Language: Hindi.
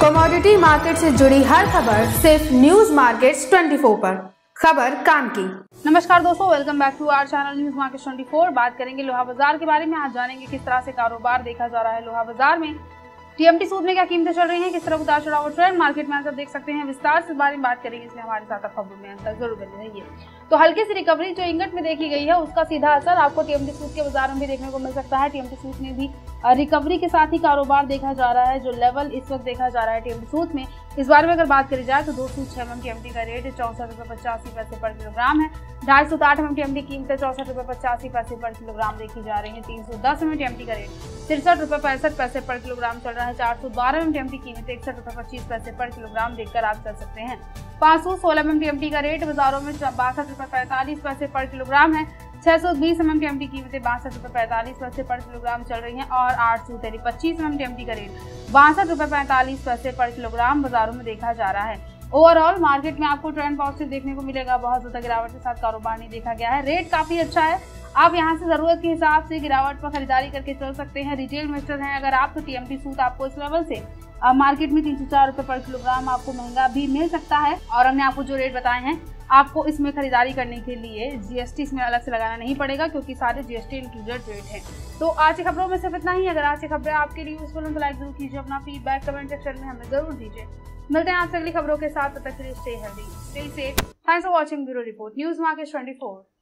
कमोडिटी मार्केट से जुड़ी हर खबर सिर्फ न्यूज मार्केट्स 24 पर। खबर काम की। नमस्कार दोस्तों, welcome back to our channel News Markets 24। बात करेंगे लोहा बाजार के बारे में। आज जानेंगे किस तरह से कारोबार देखा जा रहा है लोहा बाजार में, टीएमटी सूद में क्या कीमतें चल रही हैं, किस तरह उतार चढ़ाव ट्रेंड मार्केट में आप देख सकते हैं। विस्तार से इस बारे में बात करेंगे, इसलिए हमारे साथ आप खबरों में अंतर जरूर बने रहिए। तो हल्की सी रिकवरी जो इंगट में देखी गई है, उसका सीधा असर आपको टीएमटी सूद के बाजार में भी देखने को मिल सकता है। टीएमटी सूद में भी रिकवरी के साथ ही कारोबार देखा जा रहा है। जो लेवल इस वक्त देखा जा रहा है टीएमटी सूद में, इस बारे में अगर बात करी जाए तो 206 mm टीएमटी का रेट 64.85 पर किलोग्राम है। 250 mm टीएमटी कीमत 64.85 पर किलोग्राम देखी जा रही है। 310 mm टीएमटी का रेट 63.65 पर किलोग्राम चल रहा है। 412 mm टीएमटी कीमत 61.25 पर किलोग्राम देखकर आप चल सकते हैं। 516 mm टीएमटी का रेट बाजारों में 62.45 पर किलोग्राम है। 620 mm टीएमटी कीमतें 62.45 पर किलोग्राम चल रही हैं और 825 mm टीएमटी का रेट 62.45 पर किलोग्राम बाजारों में देखा जा रहा है। ओवरऑल मार्केट में आपको ट्रेंड पॉजिटिव देखने को मिलेगा। बहुत ज्यादा गिरावट के साथ कारोबार नहीं देखा गया है। रेट काफी अच्छा है, आप यहां से जरूरत के हिसाब से गिरावट पर खरीदारी करके चल सकते हैं। रिटेल इन्वेस्टर हैं अगर आप, तो टीएमटी सूद आपको इस लेवल से मार्केट में 304 रुपए पर किलोग्राम आपको महंगा भी मिल सकता है। और हमने आपको जो रेट बताए हैं, आपको इसमें खरीदारी करने के लिए जीएसटी इसमें अलग से लगाना नहीं पड़ेगा, क्योंकि सारे जीएसटी इंक्लूडेड रेट है। तो आज की खबरों में सिर्फ इतना ही। अगर आज की खबरें आपके लिए यूजफुल हो तो लाइक जरूर कीजिए, अपना फीडबैक कमेंट सेक्शन में हमें जरूर दीजिए। मिलते हैं आपसे अगली खबरों के साथ, तब तक के लिए stay healthy, stay safe. Thanks for watching bureau report News Markets 24।